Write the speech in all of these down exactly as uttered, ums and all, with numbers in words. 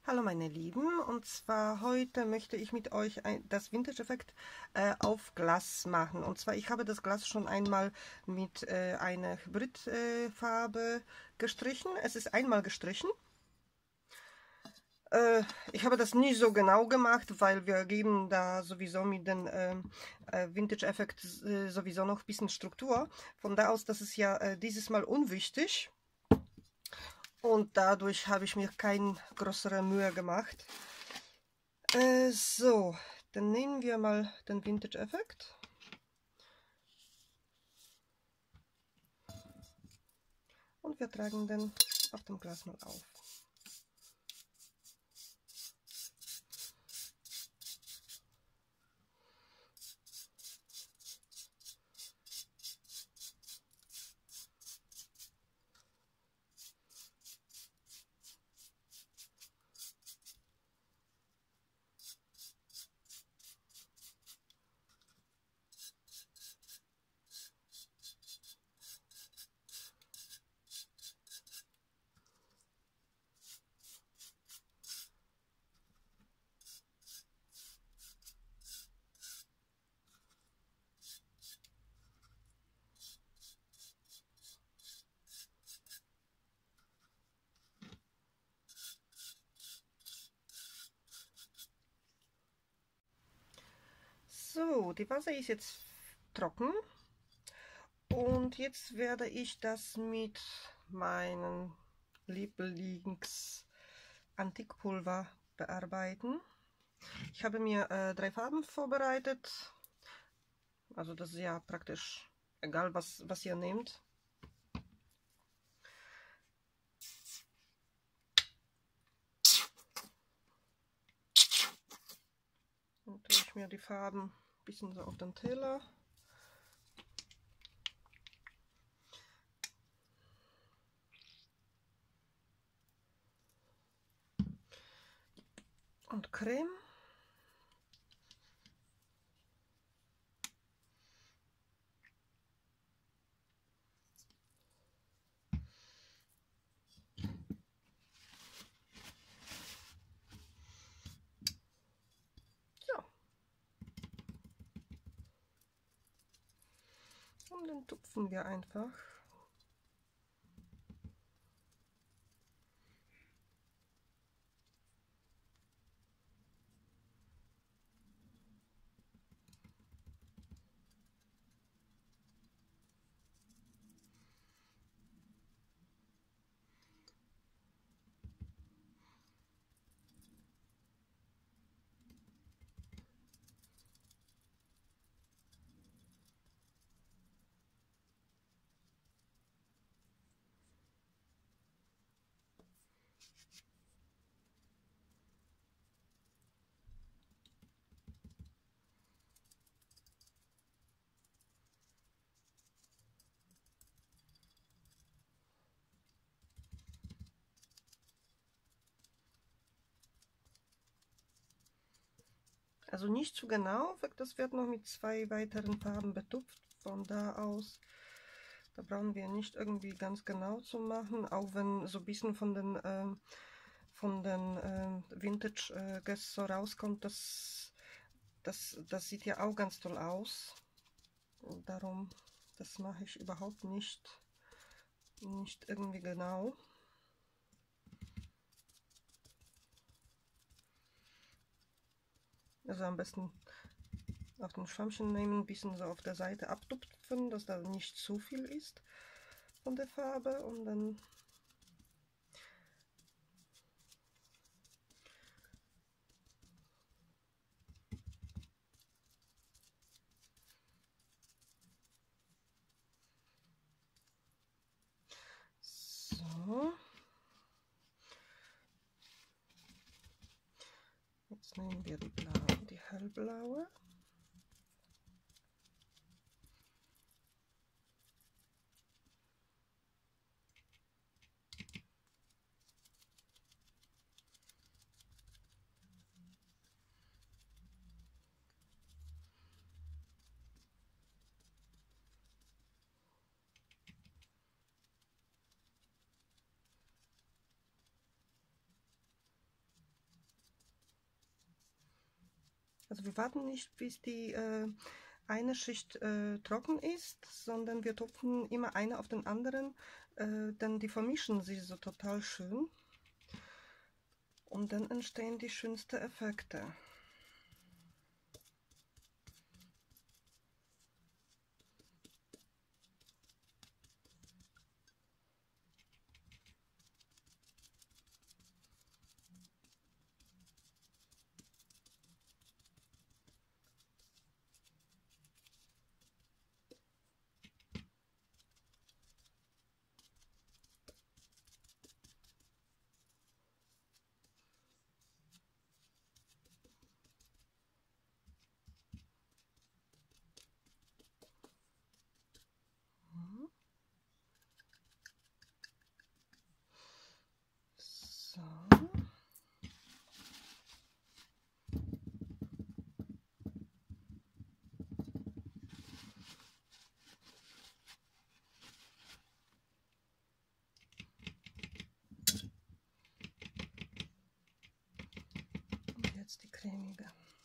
Hallo meine Lieben, und zwar heute möchte ich mit euch ein, das Vintage Effekt äh, auf Glas machen. Und zwar, ich habe das Glas schon einmal mit äh, einer Hybridfarbe äh, gestrichen. Es ist einmal gestrichen. Äh, ich habe das nie so genau gemacht, weil wir geben da sowieso mit dem äh, äh, Vintage Effekt äh, sowieso noch ein bisschen Struktur. Von da aus, das ist ja äh, dieses Mal unwichtig. Und dadurch habe ich mir keine größere Mühe gemacht. Äh, so, dann nehmen wir mal den Vintage Effekt. Und wir tragen den auf dem Glas mal auf. So, die Vase ist jetzt trocken und jetzt werde ich das mit meinem Lieblings-Antikpulver bearbeiten. Ich habe mir äh, drei Farben vorbereitet, also das ist ja praktisch egal, was, was ihr nehmt. Und tue ich mir die Farben ein bisschen so auf den Teller. Und Creme. Ja. Und dann tupfen wir einfach. Also nicht zu genau, das wird noch mit zwei weiteren Farben betupft. Von da aus, da brauchen wir nicht irgendwie ganz genau zu machen, auch wenn so ein bisschen von den, ähm, von den ähm, Vintage äh, Guess so rauskommt, das, das, das sieht ja auch ganz toll aus. Und darum, das mache ich überhaupt nicht, nicht irgendwie genau. Also am besten auf den Schwammchen nehmen, ein bisschen so auf der Seite abtupfen, dass da nicht zu viel ist von der Farbe, und dann so. Jetzt nehmen wir die blaue, die hellblaue. Also wir warten nicht, bis die äh, eine Schicht äh, trocken ist, sondern wir tupfen immer eine auf den anderen, äh, denn die vermischen sich so total schön und dann entstehen die schönsten Effekte. So. Und jetzt die cremige.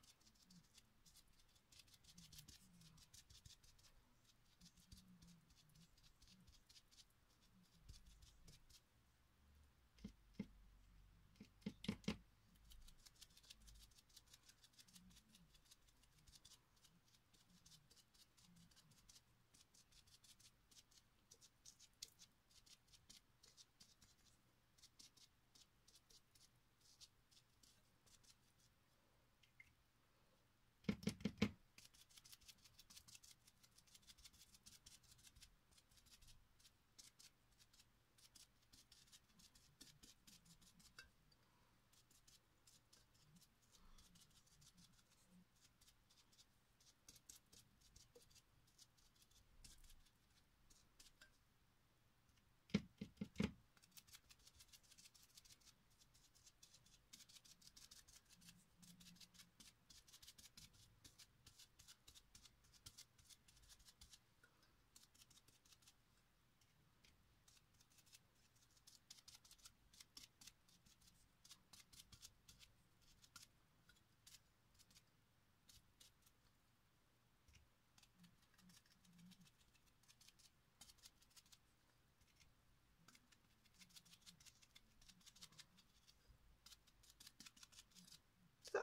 So.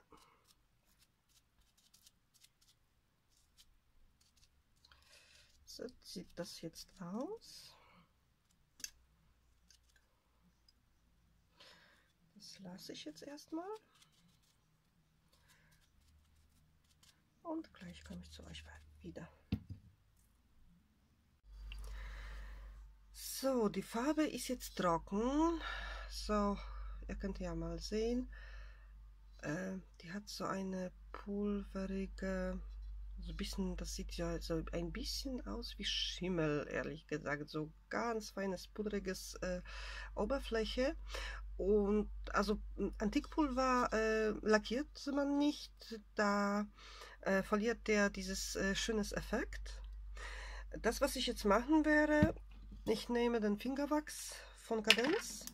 So sieht das jetzt aus. Das lasse ich jetzt erstmal. Und gleich komme ich zu euch wieder. So, die Farbe ist jetzt trocken. So, ihr könnt ja mal sehen. Äh, die hat so eine pulverige, so ein bisschen, das sieht ja so ein bisschen aus wie Schimmel, ehrlich gesagt. So ganz feines, pudriges äh, Oberfläche. Und also Antikpulver äh, lackiert man nicht, da äh, verliert der dieses äh, schönes Effekt. Das, was ich jetzt machen werde, ich nehme den Fingerwachs von Cadence,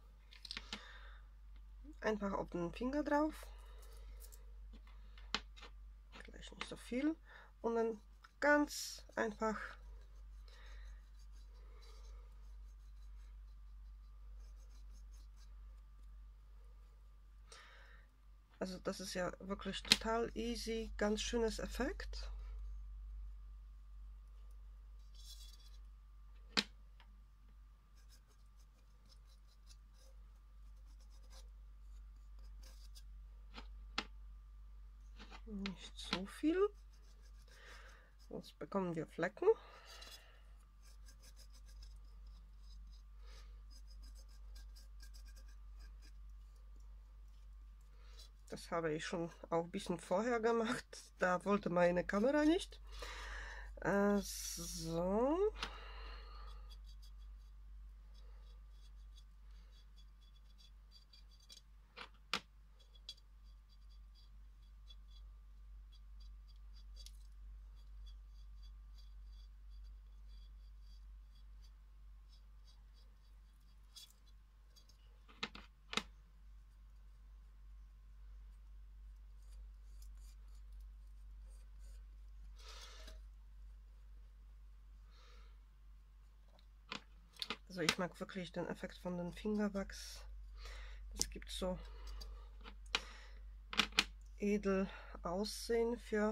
einfach auf den Finger drauf, gleich nicht so viel, und dann ganz einfach also das ist ja wirklich total easy, ganz schönes Effekt. Nicht so viel, sonst bekommen wir Flecken. Das habe ich schon auch ein bisschen vorher gemacht, da wollte meine Kamera nicht. Äh, so. Also ich mag wirklich den Effekt von den Fingerwachs. Das gibt so edel Aussehen für,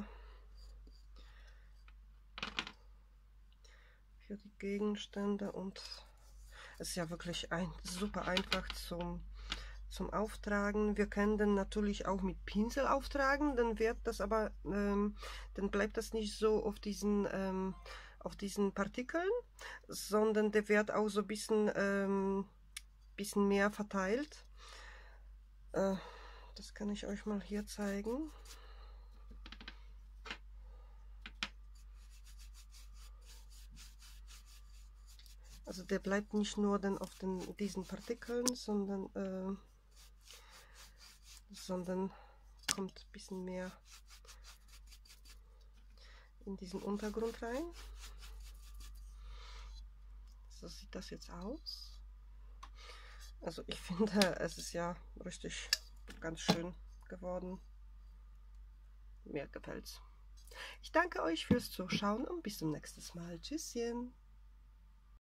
für die Gegenstände, und es ist ja wirklich ein, super einfach zum, zum Auftragen. Wir können den natürlich auch mit Pinsel auftragen, dann wird das aber, ähm, dann bleibt das nicht so auf diesen, ähm, auf diesen Partikeln, sondern der wird auch so ein bisschen, ähm, bisschen mehr verteilt. Äh, das kann ich euch mal hier zeigen. Also der bleibt nicht nur dann auf den, diesen Partikeln, sondern, äh, sondern kommt ein bisschen mehr in diesen Untergrund rein. So sieht das jetzt aus. Also ich finde, es ist ja richtig ganz schön geworden. Mir gefällt's. Ich danke euch fürs Zuschauen und bis zum nächsten Mal. Tschüsschen.